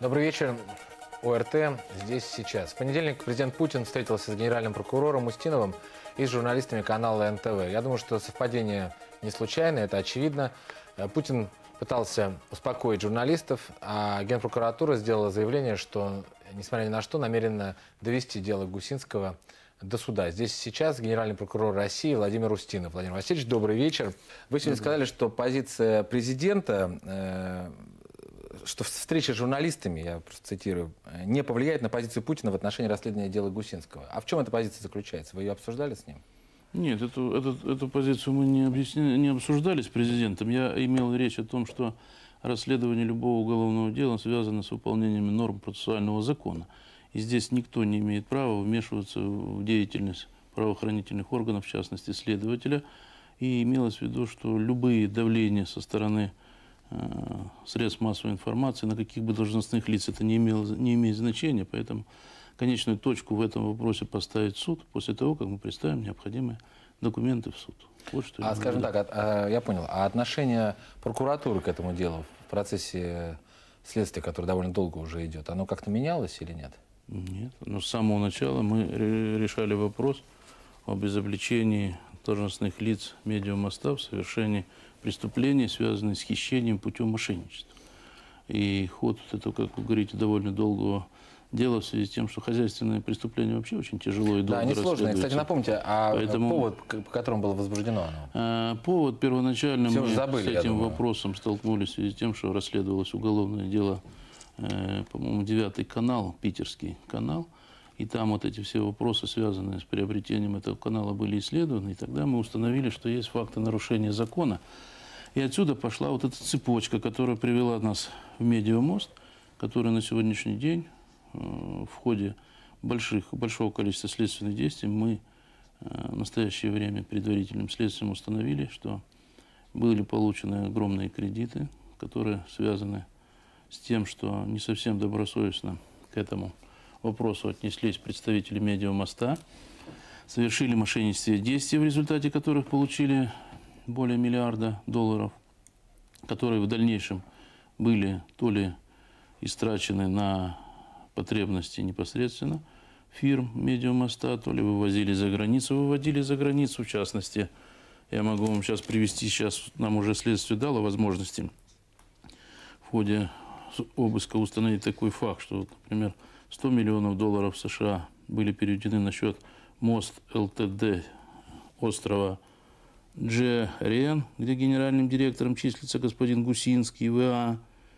Добрый вечер. ОРТ здесь сейчас. В понедельник президент Путин встретился с генеральным прокурором Устиновым и с журналистами канала НТВ. Я думаю, что совпадение не случайное, это очевидно. Путин пытался успокоить журналистов, а Генпрокуратура сделала заявление, что, несмотря ни на что, намерена довести дело Гусинского до суда. Здесь сейчас генеральный прокурор России Владимир Устинов. Владимир Васильевич, добрый вечер. Вы сегодня сказали, что позиция президента, что встреча с журналистами, я просто цитирую, не повлияет на позицию Путина в отношении расследования дела Гусинского. А в чем эта позиция заключается? Вы ее обсуждали с ним? Нет, эту позицию мы не обсуждали с президентом. Я имел речь о том, что расследование любого уголовного дела связано с выполнением норм процессуального закона. И здесь никто не имеет права вмешиваться в деятельность правоохранительных органов, в частности следователя. И имелось в виду, что любые давления со стороны средств массовой информации, на каких бы должностных лиц это не имеет значения. Поэтому конечную точку в этом вопросе поставит суд после того, как мы представим необходимые документы в суд. Вот что скажем так, я понял. А отношение прокуратуры к этому делу в процессе следствия, которое довольно долго уже идет, оно как-то менялось или нет? Нет. Но с самого начала мы решали вопрос об изобличении должностных лиц Медиамоста в совершении преступлений, связанных с хищением путем мошенничества. И ход это, как вы говорите, довольно долгого дела в связи с тем, что хозяйственные преступления вообще очень тяжело и долго расследуются. Да, несложно. Кстати, напомните, повод, по которому было возбуждено оно? Повод первоначально мы с этим вопросом столкнулись в связи с тем, что расследовалось уголовное дело, по-моему, 9-й канал, питерский канал. И там вот эти все вопросы, связанные с приобретением этого канала, были исследованы. И тогда мы установили, что есть факты нарушения закона. И отсюда пошла вот эта цепочка, которая привела нас в Медиамост, который на сегодняшний день в ходе большого количества следственных действий мы в настоящее время предварительным следствием установили, что были получены огромные кредиты, которые связаны с тем, что не совсем добросовестно к этому вопросу отнеслись представители Медиамоста, совершили мошеннические действия, в результате которых получили более $1 миллиарда, которые в дальнейшем были то ли истрачены на потребности непосредственно фирм Медиамоста, то ли выводили за границу, в частности. Я могу вам сейчас привести, сейчас нам уже следствие дало возможности в ходе обыска установить такой факт, что, например, $100 миллионов США были переведены на счет Мост ЛТД острова Джерен, где генеральным директором числится господин Гусинский, ВА.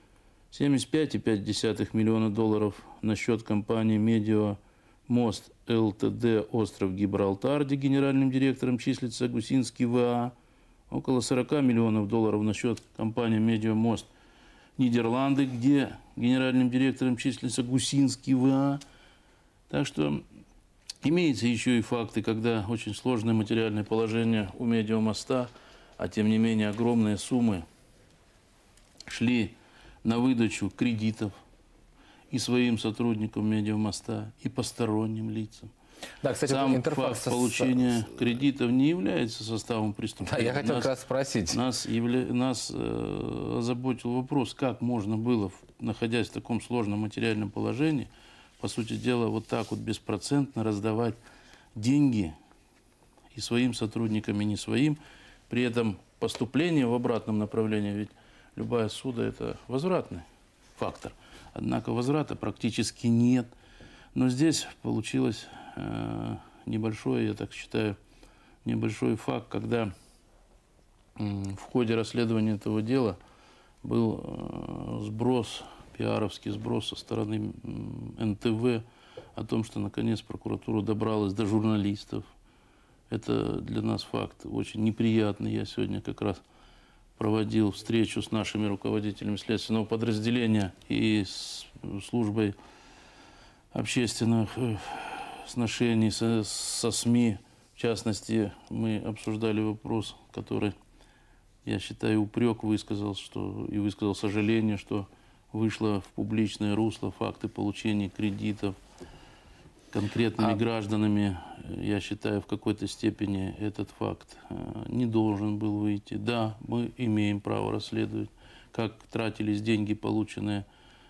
$75,5 миллиона на счет компании Медиа Мост ЛТД остров Гибралтар, где генеральным директором числится Гусинский, ВА. Около $40 миллионов на счет компании Медиа Мост Нидерланды, где генеральным директором числится Гусинский, ВА. Так что имеются еще и факты, когда очень сложное материальное положение у Медиамоста, а тем не менее огромные суммы шли на выдачу кредитов и своим сотрудникам Медиамоста, и посторонним лицам. Да, кстати, сам факт получения кредитов не является составом преступления. Да, я хотел как раз спросить. Нас озаботил вопрос, как можно было, находясь в таком сложном материальном положении, по сути дела, вот так вот беспроцентно раздавать деньги и своим сотрудникам, и не своим. При этом поступление в обратном направлении, ведь любая суда – это возвратный фактор. Однако возврата практически нет. Но здесь получилось небольшой, я так считаю, небольшой факт, когда в ходе расследования этого дела был сброс, пиаровский сброс со стороны НТВ о том, что наконец прокуратура добралась до журналистов. Это для нас факт очень неприятный. Я сегодня как раз проводил встречу с нашими руководителями следственного подразделения и с службой общественных сношений со СМИ. В частности, мы обсуждали вопрос, который, я считаю, упрек высказал, и высказал сожаление, что вышло в публичное русло факты получения кредитов конкретными гражданами. Я считаю, в какой-то степени этот факт не должен был выйти. Да, мы имеем право расследовать, как тратились деньги, полученные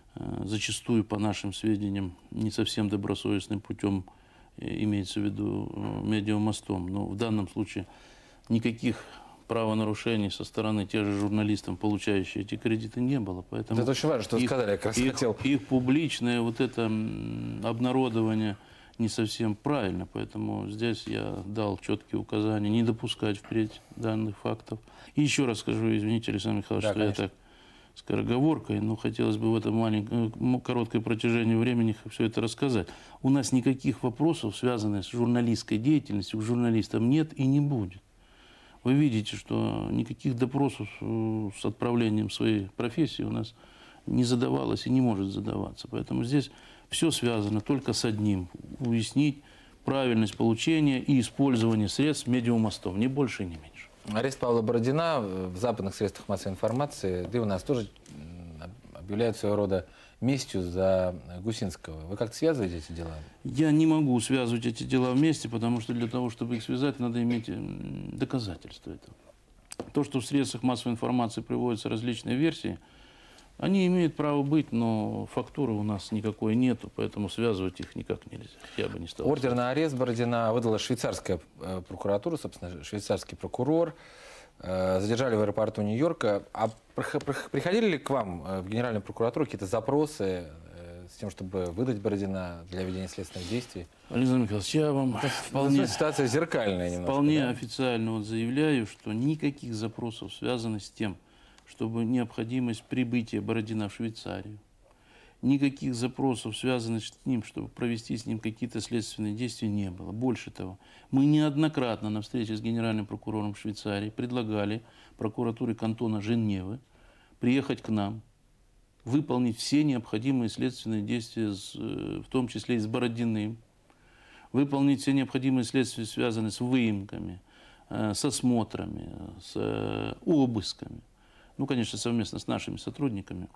зачастую, по нашим сведениям, не совсем добросовестным путем, имеется в виду медиамостом. Но в данном случае никаких правонарушений со стороны тех же журналистов, получающих эти кредиты, не было. Поэтому это очень важно, что вы сказали, я как раз хотел. Их публичное вот это обнародование не совсем правильно. Поэтому здесь я дал четкие указания не допускать впредь данных фактов. И еще раз скажу, извините, Александр Михайлович, да, что конечно. я так скороговоркой, но хотелось бы в этом маленьком, короткое протяжении времени все это рассказать. У нас никаких вопросов, связанных с журналистской деятельностью, к журналистам нет и не будет. Вы видите, что никаких допросов с отправлением своей профессии у нас не задавалось и не может задаваться. Поэтому здесь все связано только с одним – уяснить правильность получения и использования средств медиамостов, ни больше, ни меньше. Арест Павла Бородина в западных средствах массовой информации, да и у нас тоже объявляют своего рода местью за Гусинского. Вы как-то связываете эти дела? Я не могу связывать эти дела вместе, потому что для того, чтобы их связать, надо иметь доказательства этого. То, что в средствах массовой информации приводятся различные версии, они имеют право быть, но фактуры у нас никакой нету, поэтому связывать их никак нельзя. Я бы не стал. Ордер на арест Бородина выдала швейцарская прокуратура, собственно, швейцарский прокурор. Задержали в аэропорту Нью-Йорка. А приходили ли к вам в Генеральную прокуратуру какие-то запросы с тем, чтобы выдать Бородина для ведения следственных действий? Александр Михайлович, я вам вполне, ситуация зеркальная немножко. Вполне да? официально заявляю, что никаких запросов, связанных с тем, чтобы необходимость прибытия Бородина в Швейцарию, никаких запросов, связанных с ним, чтобы провести с ним какие-то следственные действия, не было. Больше того, мы неоднократно на встрече с генеральным прокурором Швейцарии предлагали прокуратуре кантона Женевы приехать к нам, выполнить все необходимые следственные действия, в том числе и с Бородиным, выполнить все необходимые следствия, связанные с выемками, с осмотрами, с обысками. Ну, конечно, совместно с нашими сотрудниками.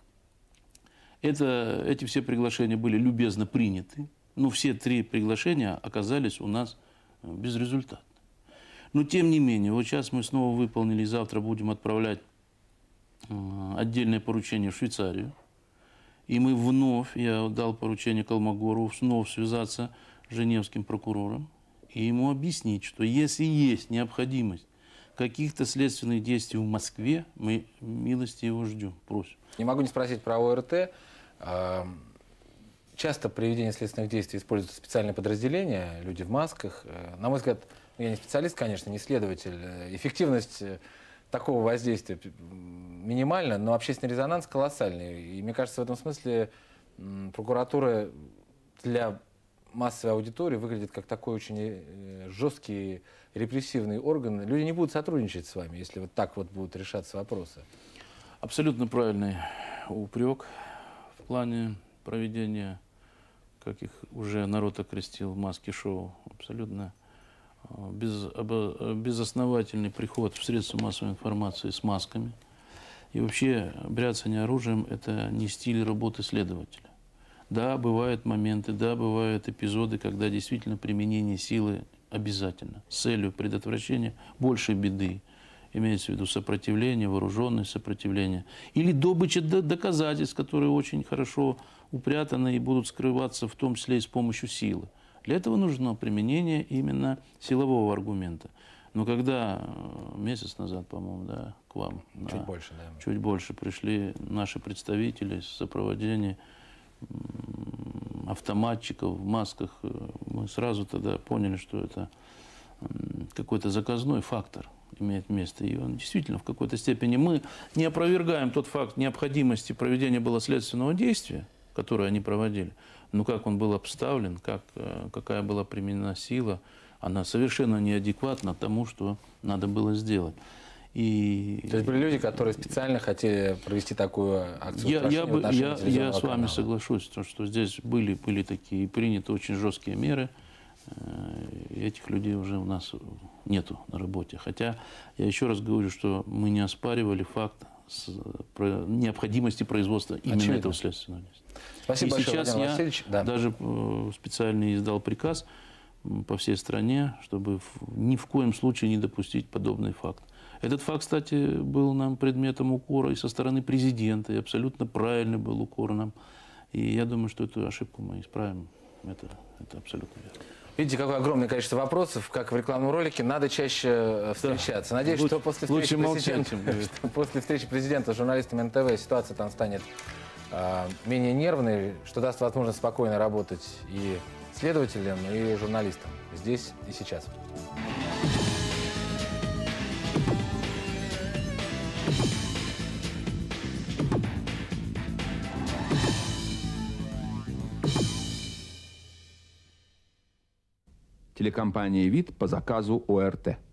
Эти все приглашения были любезно приняты, но все 3 приглашения оказались у нас безрезультатны. Но, тем не менее, вот сейчас мы снова выполнили, завтра будем отправлять отдельное поручение в Швейцарию. И мы вновь, я дал поручение Колмогорову, снова связаться с женевским прокурором и ему объяснить, что если есть необходимость каких-то следственных действий в Москве, мы милости его ждем, просим. Не могу не спросить про ОРТ. Часто при ведении следственных действий используются специальные подразделения, люди в масках. На мой взгляд, я не специалист, конечно, не следователь. Эффективность такого воздействия минимальна, но общественный резонанс колоссальный. И мне кажется, в этом смысле прокуратура для массовой аудитории выглядит как такой очень жесткий репрессивный орган. Люди не будут сотрудничать с вами, если вот так вот будут решаться вопросы. Абсолютно правильный упрек в плане проведения, как их уже народ окрестил, маски-шоу. Абсолютно безосновательный приход в средства массовой информации с масками. И вообще бряцание оружием – это не стиль работы следователя. Да, бывают моменты, да, бывают эпизоды, когда действительно применение силы обязательно с целью предотвращения большей беды. Имеется в виду сопротивление, вооруженное сопротивление. Или добыча доказательств, которые очень хорошо упрятаны и будут скрываться в том числе и с помощью силы. Для этого нужно применение именно силового аргумента. Но когда месяц назад, по-моему, да, к вам чуть больше пришли наши представители в сопровождении автоматчиков в масках, мы сразу тогда поняли, что это какой-то заказной фактор имеет место. И он действительно в какой-то степени мы не опровергаем тот факт необходимости проведения было следственного действия, которое они проводили, но как он был обставлен, какая была применена сила, она совершенно неадекватна тому, что надо было сделать. И то есть были люди, которые специально хотели провести такую акцию? Я с вами соглашусь, что здесь были такие приняты очень жесткие меры. И этих людей уже у нас нету на работе. Хотя я еще раз говорю, что мы не оспаривали факт необходимости производства именно этого следственного действия. Спасибо большое, сейчас Владимир Васильевич. Я даже специально издал приказ по всей стране, чтобы ни в коем случае не допустить подобный факт. Этот факт, кстати, был нам предметом укора и со стороны президента, и абсолютно правильный был укор нам И я думаю, что эту ошибку мы исправим. Это абсолютно верно. Видите, какое огромное количество вопросов, как в рекламном ролике. Надо чаще встречаться. Надеюсь, что после встречи президента с журналистами НТВ ситуация там станет менее нервной, что даст возможность спокойно работать и следователям, и журналистам здесь и сейчас. Телекомпания «Вид» по заказу ОРТ.